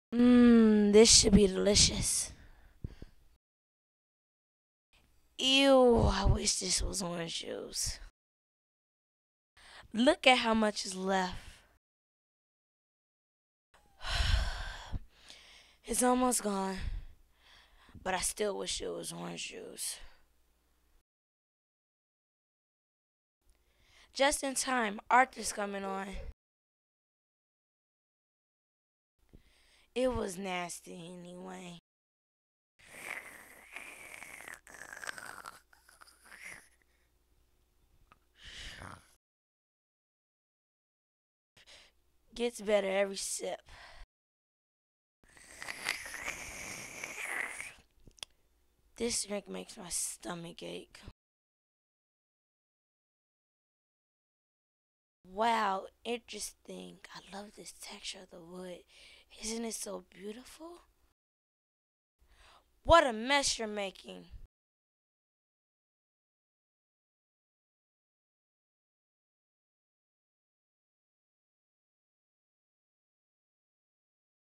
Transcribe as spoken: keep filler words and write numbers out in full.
Mmm, this should be delicious. Ew, I wish this was orange juice. Look at how much is left. It's almost gone, but I still wish it was orange juice. Just in time, Arthur's coming on. It was nasty anyway. Gets better every sip. This drink makes my stomach ache. Wow, interesting. I love this texture of the wood. Isn't it so beautiful? What a mess you're making.